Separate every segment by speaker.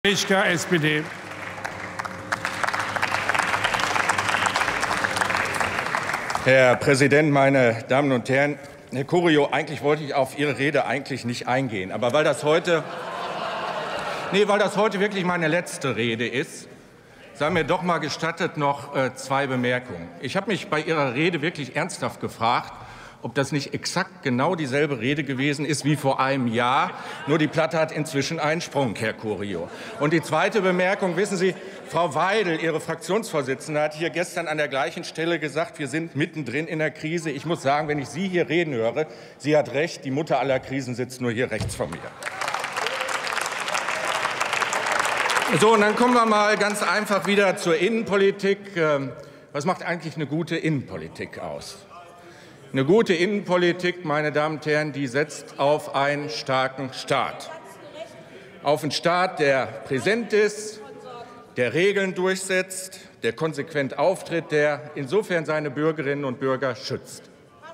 Speaker 1: Pieska, SPD.
Speaker 2: Herr Präsident, meine Damen und Herren! Herr Curio, eigentlich wollte ich auf Ihre Rede nicht eingehen. Aber weil das heute wirklich meine letzte Rede ist, sei mir doch mal gestattet noch zwei Bemerkungen. Ich habe mich bei Ihrer Rede wirklich ernsthaft gefragt, ob das nicht exakt genau dieselbe Rede gewesen ist wie vor einem Jahr. Nur die Platte hat inzwischen einen Sprung, Herr Curio. Und die zweite Bemerkung, wissen Sie, Frau Weidel, Ihre Fraktionsvorsitzende, hat hier gestern an der gleichen Stelle gesagt, wir sind mittendrin in der Krise. Ich muss sagen, wenn ich Sie hier reden höre, sie hat recht, die Mutter aller Krisen sitzt nur hier rechts von mir. So, und dann kommen wir mal ganz einfach wieder zur Innenpolitik. Was macht eigentlich eine gute Innenpolitik aus? Eine gute Innenpolitik, meine Damen und Herren, die setzt auf einen starken Staat. Auf einen Staat, der präsent ist, der Regeln durchsetzt, der konsequent auftritt, der insofern seine Bürgerinnen und Bürger schützt.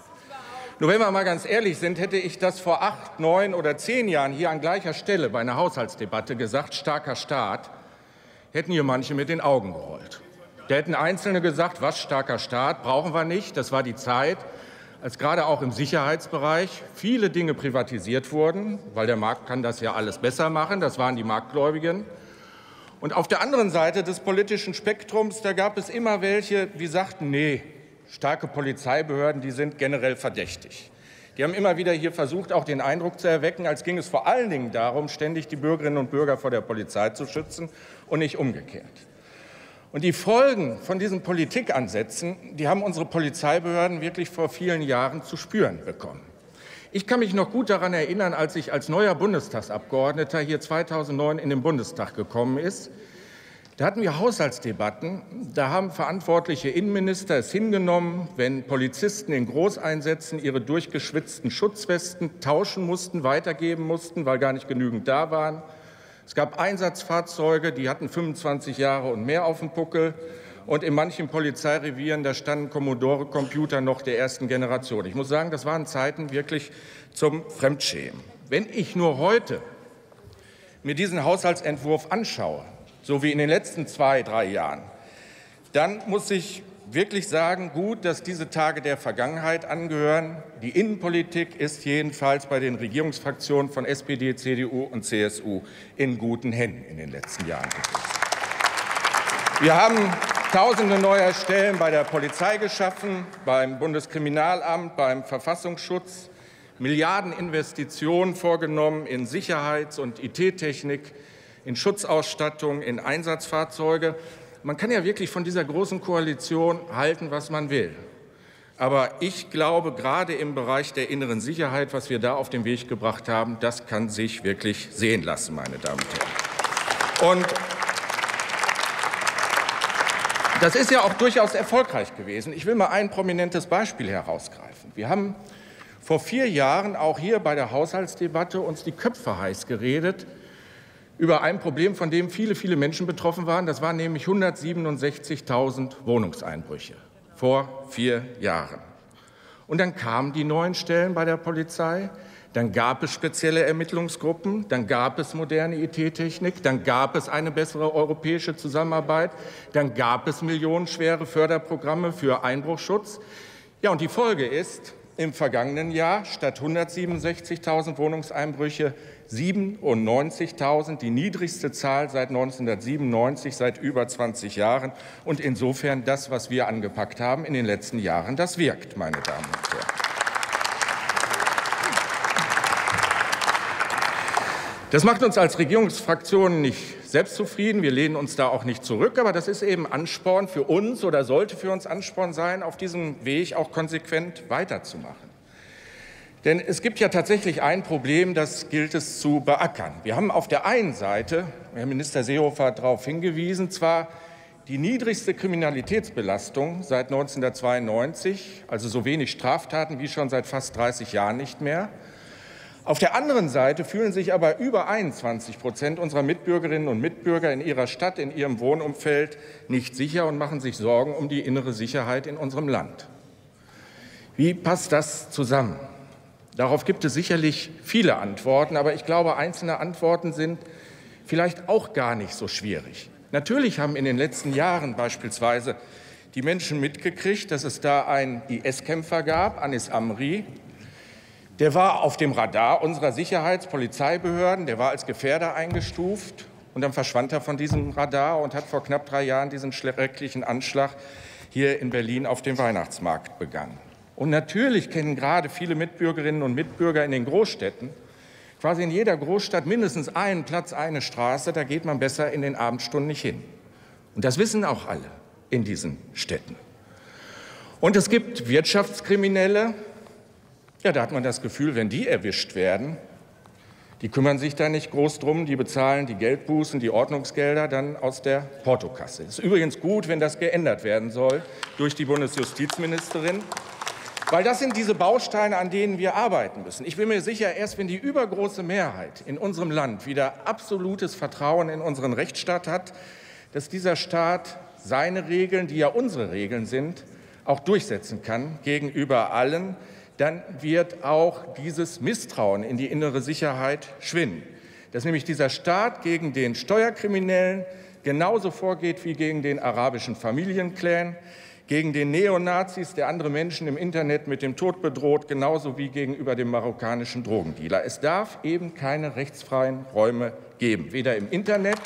Speaker 2: Nur wenn wir mal ganz ehrlich sind, hätte ich das vor 8, 9 oder 10 Jahren hier an gleicher Stelle bei einer Haushaltsdebatte gesagt, starker Staat, hätten hier manche mit den Augen gerollt. Da hätten Einzelne gesagt, was, starker Staat, brauchen wir nicht. Das war die Zeit, als gerade auch im Sicherheitsbereich viele Dinge privatisiert wurden, weil der Markt kann das ja alles besser machen. Das waren die Marktgläubigen. Und auf der anderen Seite des politischen Spektrums, da gab es immer welche, die sagten, nee, starke Polizeibehörden, die sind generell verdächtig. Die haben immer wieder hier versucht, auch den Eindruck zu erwecken, als ging es vor allen Dingen darum, ständig die Bürgerinnen und Bürger vor der Polizei zu schützen und nicht umgekehrt. Und die Folgen von diesen Politikansätzen, die haben unsere Polizeibehörden wirklich vor vielen Jahren zu spüren bekommen. Ich kann mich noch gut daran erinnern, als ich als neuer Bundestagsabgeordneter hier 2009 in den Bundestag gekommen ist. Da hatten wir Haushaltsdebatten. Da haben verantwortliche Innenminister es hingenommen, wenn Polizisten in Großeinsätzen ihre durchgeschwitzten Schutzwesten tauschen mussten, weitergeben mussten, weil gar nicht genügend da waren. Es gab Einsatzfahrzeuge, die hatten 25 Jahre und mehr auf dem Buckel. Und in manchen Polizeirevieren, da standen Commodore-Computer noch der ersten Generation. Ich muss sagen, das waren Zeiten wirklich zum Fremdschämen. Wenn ich nur heute mir diesen Haushaltsentwurf anschaue, so wie in den letzten 2, 3 Jahren, dann muss ich wirklich sagen, gut, dass diese Tage der Vergangenheit angehören. Die Innenpolitik ist jedenfalls bei den Regierungsfraktionen von SPD, CDU und CSU in guten Händen in den letzten Jahren gewesen. Wir haben Tausende neuer Stellen bei der Polizei geschaffen, beim Bundeskriminalamt, beim Verfassungsschutz, Milliardeninvestitionen vorgenommen in Sicherheits- und IT-Technik, in Schutzausstattung, in Einsatzfahrzeuge. Man kann ja wirklich von dieser großen Koalition halten, was man will. Aber ich glaube, gerade im Bereich der inneren Sicherheit, was wir da auf den Weg gebracht haben, das kann sich wirklich sehen lassen, meine Damen und Herren. Und das ist ja auch durchaus erfolgreich gewesen. Ich will mal ein prominentes Beispiel herausgreifen. Wir haben vor 4 Jahren auch hier bei der Haushaltsdebatte uns die Köpfe heiß geredet über ein Problem, von dem viele, viele Menschen betroffen waren. Das waren nämlich 167.000 Wohnungseinbrüche vor 4 Jahren. Und dann kamen die neuen Stellen bei der Polizei. Dann gab es spezielle Ermittlungsgruppen, dann gab es moderne IT-Technik, dann gab es eine bessere europäische Zusammenarbeit, dann gab es millionenschwere Förderprogramme für Einbruchschutz. Ja, und die Folge ist, im vergangenen Jahr statt 167.000 Wohnungseinbrüche 97.000, die niedrigste Zahl seit 1997, seit über 20 Jahren. Und insofern das, was wir angepackt haben in den letzten Jahren, das wirkt, meine Damen und Herren. Das macht uns als Regierungsfraktion nicht selbstzufrieden. Wir lehnen uns da auch nicht zurück. Aber das ist eben Ansporn für uns oder sollte für uns Ansporn sein, auf diesem Weg auch konsequent weiterzumachen. Denn es gibt ja tatsächlich ein Problem, das gilt es zu beackern. Wir haben auf der einen Seite, Herr Minister Seehofer hat darauf hingewiesen, zwar die niedrigste Kriminalitätsbelastung seit 1992, also so wenig Straftaten wie schon seit fast 30 Jahren nicht mehr. Auf der anderen Seite fühlen sich aber über 21% unserer Mitbürgerinnen und Mitbürger in ihrer Stadt, in ihrem Wohnumfeld nicht sicher und machen sich Sorgen um die innere Sicherheit in unserem Land. Wie passt das zusammen? Darauf gibt es sicherlich viele Antworten, aber ich glaube, einzelne Antworten sind, vielleicht auch gar nicht so schwierig. Natürlich haben in den letzten Jahren beispielsweise die Menschen mitgekriegt, dass es da einen IS-Kämpfer gab, Anis Amri. Der war auf dem Radar unserer Sicherheitspolizeibehörden, der war als Gefährder eingestuft. Und dann verschwand er von diesem Radar und hat vor knapp 3 Jahren diesen schrecklichen Anschlag hier in Berlin auf dem Weihnachtsmarkt begangen. Und natürlich kennen gerade viele Mitbürgerinnen und Mitbürger in den Großstädten, quasi in jeder Großstadt mindestens einen Platz, eine Straße, da geht man besser in den Abendstunden nicht hin. Und das wissen auch alle in diesen Städten. Und es gibt Wirtschaftskriminelle, ja, da hat man das Gefühl, wenn die erwischt werden, die kümmern sich da nicht groß drum, die bezahlen die Geldbußen, die Ordnungsgelder dann aus der Portokasse. Es ist übrigens gut, wenn das geändert werden soll durch die Bundesjustizministerin, weil das sind diese Bausteine, an denen wir arbeiten müssen. Ich bin mir sicher, erst wenn die übergroße Mehrheit in unserem Land wieder absolutes Vertrauen in unseren Rechtsstaat hat, dass dieser Staat seine Regeln, die ja unsere Regeln sind, auch durchsetzen kann gegenüber allen, dann wird auch dieses Misstrauen in die innere Sicherheit schwinden. Dass nämlich dieser Staat gegen den Steuerkriminellen genauso vorgeht wie gegen den arabischen Familienclan, gegen den Neonazis, der andere Menschen im Internet mit dem Tod bedroht, genauso wie gegenüber dem marokkanischen Drogendealer. Es darf eben keine rechtsfreien Räume geben, weder im Internet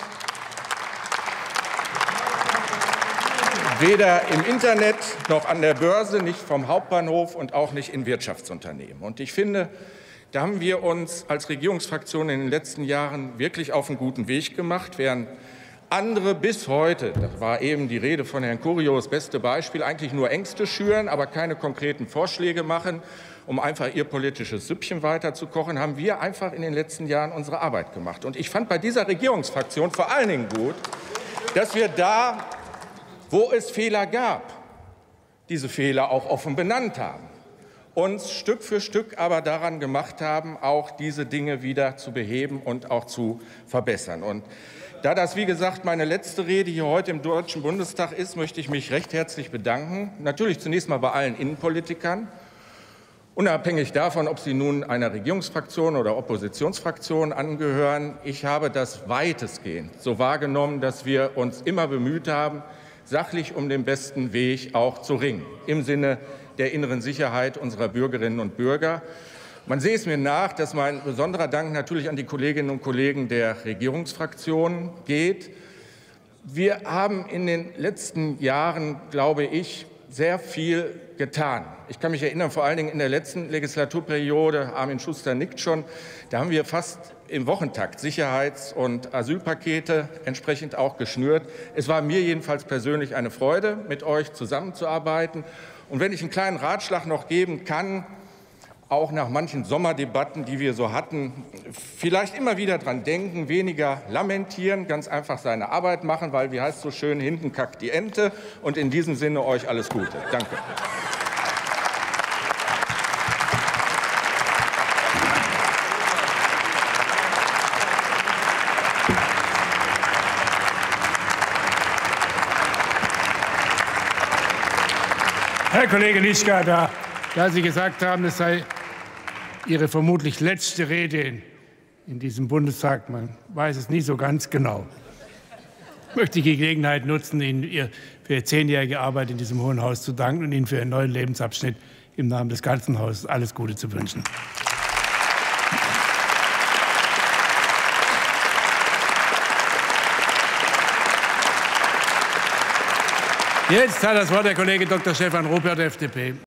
Speaker 2: noch an der Börse, nicht vom Hauptbahnhof und auch nicht in Wirtschaftsunternehmen. Und ich finde, da haben wir uns als Regierungsfraktion in den letzten Jahren wirklich auf einen guten Weg gemacht, während andere bis heute, da war eben die Rede von Herrn Curio, das beste Beispiel, eigentlich nur Ängste schüren, aber keine konkreten Vorschläge machen, um einfach ihr politisches Süppchen weiterzukochen, haben wir einfach in den letzten Jahren unsere Arbeit gemacht. Und ich fand bei dieser Regierungsfraktion vor allen Dingen gut, dass wir da, wo es Fehler gab, diese Fehler auch offen benannt haben, uns Stück für Stück aber daran gemacht haben, auch diese Dinge wieder zu beheben und auch zu verbessern. Und da das, wie gesagt, meine letzte Rede hier heute im Deutschen Bundestag ist, möchte ich mich recht herzlich bedanken. Natürlich zunächst mal bei allen Innenpolitikern, unabhängig davon, ob sie nun einer Regierungsfraktion oder Oppositionsfraktion angehören. Ich habe das weitestgehend so wahrgenommen, dass wir uns immer bemüht haben, sachlich um den besten Weg auch zu ringen, im Sinne der inneren Sicherheit unserer Bürgerinnen und Bürger. Man sehe es mir nach, dass mein besonderer Dank natürlich an die Kolleginnen und Kollegen der Regierungsfraktionen geht. Wir haben in den letzten Jahren, glaube ich, sehr viel getan. Ich kann mich erinnern, vor allen Dingen in der letzten Legislaturperiode, Armin Schuster nickt schon, da haben wir fast im Wochentakt Sicherheits- und Asylpakete entsprechend auch geschnürt. Es war mir jedenfalls persönlich eine Freude, mit euch zusammenzuarbeiten. Und wenn ich einen kleinen Ratschlag noch geben kann, auch nach manchen Sommerdebatten, die wir so hatten, vielleicht immer wieder dran denken, weniger lamentieren, ganz einfach seine Arbeit machen, weil, wie heißt es so schön, hinten kackt die Ente. Und in diesem Sinne euch alles Gute. Danke.
Speaker 1: Herr Kollege Nischka, da Sie gesagt haben, es sei Ihre vermutlich letzte Rede in diesem Bundestag, man weiß es nie so ganz genau, möchte ich die Gelegenheit nutzen, Ihnen für Ihre 10-jährige Arbeit in diesem Hohen Haus zu danken und Ihnen für Ihren neuen Lebensabschnitt im Namen des ganzen Hauses alles Gute zu wünschen. Jetzt hat das Wort der Kollege Dr. Stefan Ruppert, FDP.